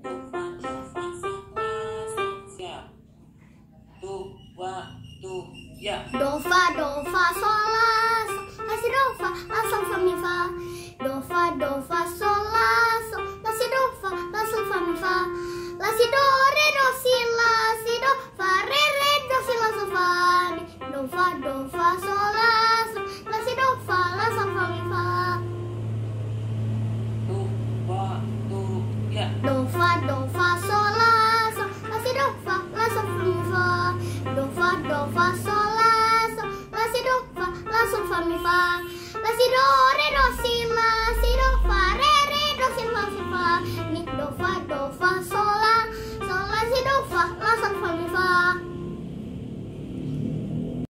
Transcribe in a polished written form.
Do fa sol la si do fa mi fa. Do fa sol la si do fa mi fa. La si do re do si do fa re do si la sol fa mi. Do fa sol la si do fa mi fa. Do fa sol la si do fa mi fa. Do fa sol la si do fa mi fa. La si do re do si